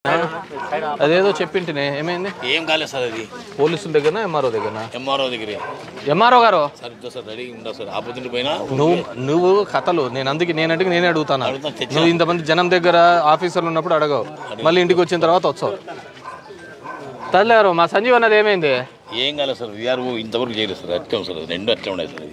అదేదో చెప్పింటినే ఏమైంది? ఏం కాలేదు సార్. అది పోలీసుల దగ్గర ఎంఆర్ఓ దగ్గర? ఎంఆర్ఓ దగ్గర. ఎంఆర్ఓ గారు సార్ సార్ రెడీ ఉండవు సార్. ఆపొద్దు పోయినా నువ్వు కథలు నేనే అడుగుతాను. నువ్వు ఇంతమంది జనం దగ్గర ఆఫీసర్లు ఉన్నప్పుడు అడగవు, మళ్ళీ ఇంటికి వచ్చిన తర్వాత వచ్చావు. తల్లారు మా సంజీవ్ అన్నది ఏమైంది? ఏం కాలేదు సార్. విఆర్ఓ ఇంతవరకు చేయలేదు సార్. అట్లే సార్, రెండు అట్లే ఉన్నాయి సార్.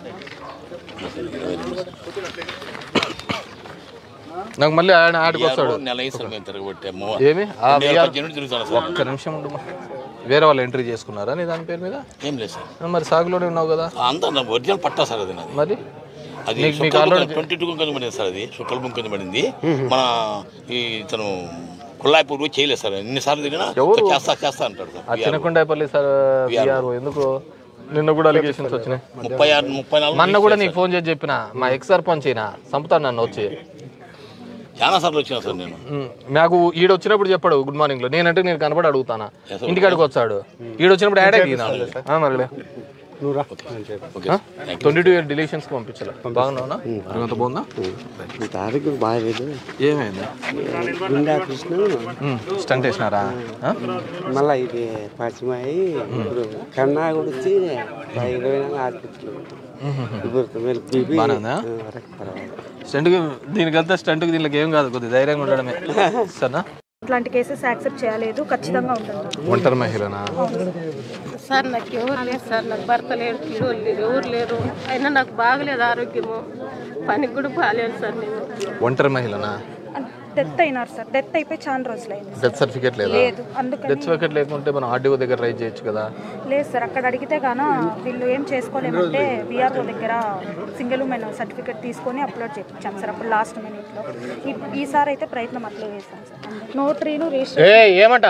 నాకు మళ్ళీ ఆడికి వస్తాడు. ఏమి ఒక్క నిమిషం ఉండు. వేరే వాళ్ళు ఎంట్రీ చేసుకున్నారా నీ దాని పేరు మీద? ఏం లేదు సార్. మరి సాగులోనే ఉన్నావు కదా. అంతా ఒరిజినల్ పట్టా సార్. అది మరి అది 22 కుంకం పడింది సార్. అది సుక్కల కుంకం పడింది. మన ఇతను కొల్లాపూర్ చేయలేదు సార్. ఎన్నిసార్లు తిరిగినా చేస్తా అంటాడు సార్. చిన్నకొండాపల్లి సార్ ఎందుకు నిన్న కూడా అలిగేషన్స్ వచ్చినాయి. 34 మొన్న కూడా నీకు ఫోన్ చేసి చెప్పిన మా ఎక్స్ సర్పంచ్ అయినా చంపుతాను నన్ను వచ్చి. చాలా సార్లు వచ్చినా సార్. నేను నాకు ఈడ వచ్చినప్పుడు చెప్పాడు గుడ్ మార్నింగ్ లో. నేనంటే నేను కనపడి అడుగుతానా, ఇంటికాడికి వచ్చాడు. ఈడ వచ్చినప్పుడు యాడ్ అయ్యి మరి 22 డిలీషన్స్ పంపించాలి. బాగున్నావునా? అంత బాగుందా? బాగాలేదు. ఏమైంది? స్టంట్ వేసినారా? మళ్ళీ ఇది పచ్చిమాయి ఇప్పుడు కన్నా గుడిచి స్టంట్ దీనికి వెళ్తే స్టంట్కి దీనికి ఏం కాదు, కొద్దిగా ధైర్యంగా ఉండడమే సరేనా? ఇట్లాంటి కేసెస్ యాక్సెప్ట్ చేయలేదు, ఖచ్చితంగా ఉంటుంది. ఒంటరి మహిళనా సార్? నాకు ఎవరు లేదు సార్. నాకు భర్త లేరు, పిల్లలు లేరు, ఎవరు లేరు. అయినా నాకు బాగలేదు ఆరోగ్యము, పనికి కూడా బాగాలేదు సార్. నేను ఒంటరి మహిళనా? డెత్ అయినారు సార్. డెత్ అయిపోయి చాలా రోజులు అయింది. డెత్ సర్టిఫికేట్ లేదా? లేదు. అందుకని డెత్ సర్టిఫికేట్ లేకుంటే మనం ఆర్డీఓ దగ్గర రైజ్ చేయొచ్చు కదా. లేదు సార్, అక్కడ అడిగితే గాన వీళ్ళు ఏం చేసుకోలేమంటే విఆర్ఓ దగ్గర సింగిల్ ఉమెన్ సర్టిఫికేట్ తీసుకొని అప్లోడ్ చేయించాం సార్. అప్పుడు లాస్ట్ మినిట్లో. ఈసారి అయితే ప్రయత్నం అట్లే చేస్తాం సార్. నోటరీను రిజిస్టర్ ఏమంట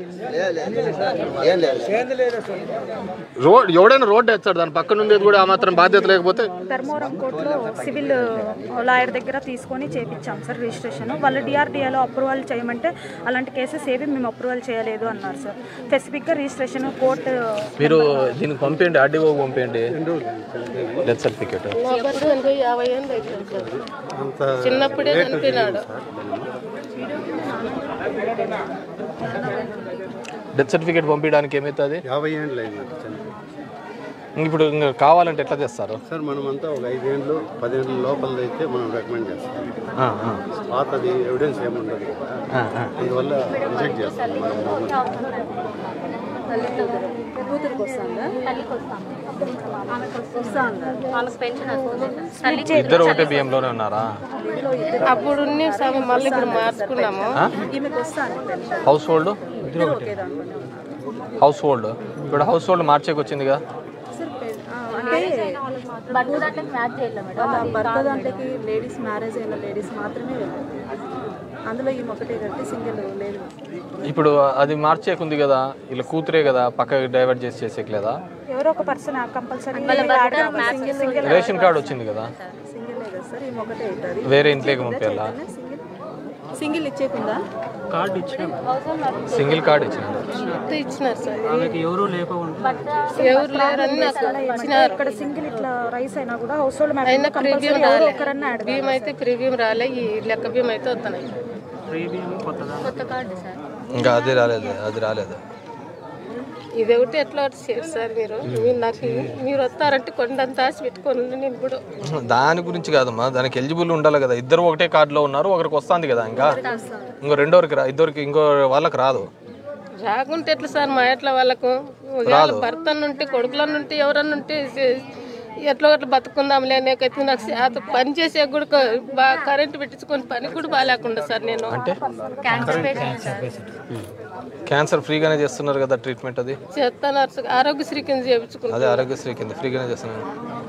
రోడ్ ఎవడైనా రోడ్డు వేస్తాడు, దాని పక్కన ఉండేది కూడా ఆ మాత్రం బాధ్యత లేకపోతే. ధర్మవరం కోర్టులో సివిల్ లాయర్ దగ్గర తీసుకొని చేయించాం సార్ రిజిస్ట్రేషన్. వాళ్ళు డిఆర్డిఏలో అప్రూవల్ చేయమంటే అలాంటి కేసెస్ ఏవి మేము అప్రూవల్ చేయలేదు అన్నారు సార్. స్పెసిఫిక్గా రిజిస్ట్రేషన్ కోర్టు మీరు దీనికి పంపించండి, ఆర్డీఓ పంపించండి డెత్ సర్టిఫికేట్. చిన్నప్పుడే చనిపోయినాడు. డెత్ సర్టిఫికేట్ పంపించడానికి ఏమవుతుంది? 50 ఏళ్ళు అయింది. ఇప్పుడు ఇంకా కావాలంటే ఎట్లా చేస్తారు సార్? మనమంతా ఒక 5 ఏళ్ళు 10 ఏళ్ళ లోపల అయితే మనం రికమెండ్ చేస్తాం. పాతది ఎవిడెన్స్ ఏముండదు, అందువల్ల రిజెక్ట్ చేస్తాం. ఇద్దరు ఒకటే బియ్యంలోనే ఉన్నారా? అప్పుడు మళ్ళీ ఇప్పుడు మార్చుకున్నాము. హౌస్ హోల్డ్ ఇప్పుడు హౌస్ హోల్డ్ మార్చేకి వచ్చిందిగా. భర్త దాంట్లోకి లేడీస్ మ్యారేజ్ అయిన లేడీస్ మాత్రమే వెళ్ళారు. అందులో ఈ ఒకటే కట్టి సింగిల్ లేదు. ఇప్పుడు అది మార్చేకుంది కదా, ఇలా కూతురే కదా, పక్కకి డైవర్ట్ చేసేయలేదా? ఎవరో ఒక పర్సన్ కంపల్సరీ రేషన్ కార్డు వచ్చింది కదా, వేరే ఇంట్లోకి పంపేలా? సింగిల్ ఇచ్చేకుందా? కార్డు ఇచ్చిన సింగిల్ కార్డు ఇచ్చినారు సార్. ఎవరు ఇక్కడ సింగిల్ ఇట్లా రైస్ అయినా కూడా హౌస్ హోల్డ్ బియ్యం అయితే ప్రీమియం రాలే, ఈ లెక్క బియ్యం అయితే వస్తున్నాయి. ఇంకా అది రాలేదు. ఇది ఒకటి ఎట్లా సార్? మీరు వస్తారంటే కొండంత ఆశ పెట్టుకొని నేను ఇప్పుడు దాని గురించి కాదమ్మా, దానికి ఎలిజిబుల్ ఉండాలి కదా. ఇద్దరు ఒకటే కార్డులో ఉన్నారు, ఒకరికి వస్తుంది కదా, ఇంకో రెండోరికి ఇద్దరికి ఇంకో వాళ్ళకి రాదు. రాకుంటే ఎట్లా సార్? మా ఎట్లా వాళ్ళకు భర్త నుండి కొడుకులనుంటే ఎవరన్నుంటే ఎట్లా ఒకటి బతుకుందాంలే. నాకైతే నాకు పని చేసే కూడా బాగా కరెంట్ పెట్టించుకొని పని కూడా బాగాలేకుండా సార్. నేను అంటే క్యాన్సర్ ఫ్రీగానే చేస్తున్నారు కదా ట్రీట్మెంట్? అది చేస్తున్నారు, ఆరోగ్యశ్రీ కింద చేయించుకున్నాను. అదే ఆరోగ్యశ్రీ కింద ఫ్రీగానే చేస్తున్నారు.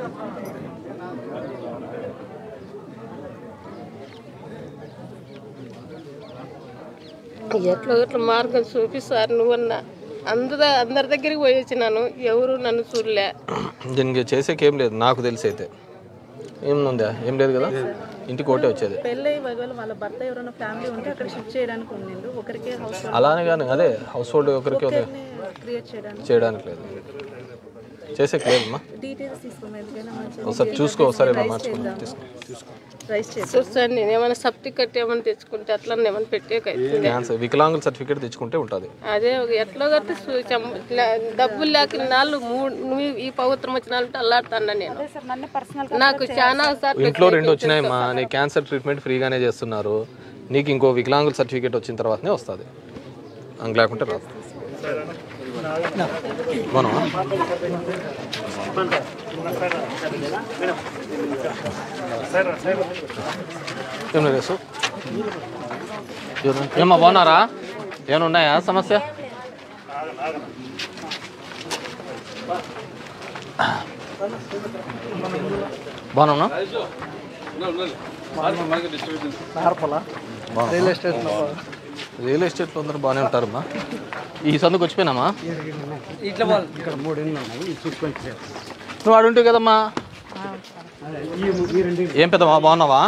ఎట్లా మార్గం చూపిస్తారు నువ్వన్నా. అందరి దగ్గరికి పోయి వచ్చినాను, ఎవరు నన్ను చూడలే. దీనికి చేసేకేం లేదు నాకు తెలిసి. అయితే ఏముందా? ఏం లేదు కదా, ఇంటికి ఒకటే వచ్చేది. వాళ్ళ భర్త ఎవరైనా ఫ్యామిలీ ఉంటే అక్కడ షిఫ్ట్ చేయడానికి ఉండిండు, ఒకరికే హౌస్ అలానే కానీ అదే హౌస్ హోల్డ్ ఒకరికి క్రియేట్ చేయడానికి లేదు. చేసే లేదమ్మా డీటెయిల్స్ తీసుకోమని ఒకసారి చూసుకో ఒకసారి ఇలా మార్చుకుని తీసుకో రైస్ చేసి చూస్తాను నేను ఏమైనా సర్టిఫికెట్ ఏమైనా తెచ్చుకుంటే అట్లా ఏమైనా పెట్టేకైతుంది క్యాన్సర్ వికలాంగుల సర్టిఫికేట్ తెచ్చుకుంటే ఉంటుంది. అదే ఎట్లా కట్టి డబ్బులు లేక నాళ్ళు ఈ పవిత్రం వచ్చిన వాళ్ళు అల్లాడుతాను నేను. సార్ నన్ను పర్సనల్ నాకు చాలా సార్లు ఇంట్లో 2 వచ్చినాయమ్మా. నీ క్యాన్సర్ ట్రీట్మెంట్ ఫ్రీగానే చేస్తున్నారు. నీకు ఇంకో వికలాంగుల సర్టిఫికేట్ వచ్చిన తర్వాతనే వస్తుంది, అంక లేకుంటే రాదు. మనం ఏం లేదు ఏమ్మా బాగున్నారా? ఏమైనా ఉన్నాయా సమస్య? బాగున్నా రియల్ ఎస్టేట్లో అందరూ బాగానే ఉంటారమ్మా. ఈ సందుకు వచ్చిపోయినామా? నువ్వు ఆడుంటావు కదమ్మా. ఏం పెద్దమ్మా బాగున్నావా?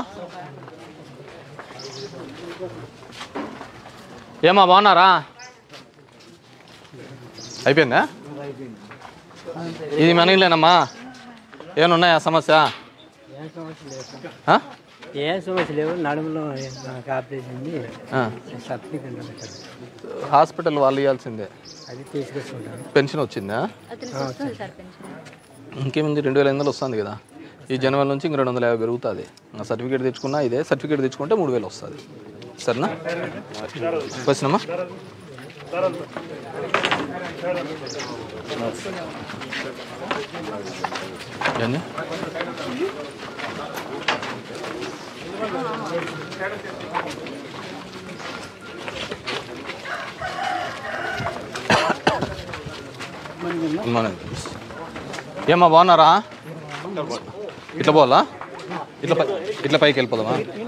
ఏమా బాగున్నారా? అయిపోయిందా? ఇది మన ఇల్లేనమ్మా. ఏమైనా ఉన్నాయా సమస్య? ఏ సమస్య లేవు. నడుములో ఆపరేషన్ హాస్పిటల్ వాళ్ళు ఇవ్వాల్సిందే. అది తీసుకొచ్చుకుంటాను. పెన్షన్ వచ్చిందా? ఇంకేముంది 2500 వస్తుంది కదా. ఈ జనవరి నుంచి ఇంక 250 పెరుగుతుంది. సర్టిఫికేట్ తెచ్చుకున్నా ఇదే, సర్టిఫికేట్ తెచ్చుకుంటే 3000 వస్తుంది. సరేనా? వచ్చినమ్మా ఏంది ఏమ్మా బాగున్నారా? ఇట్లా పోవాలా? ఇట్లా పైకి వెళ్ళిపోదామా?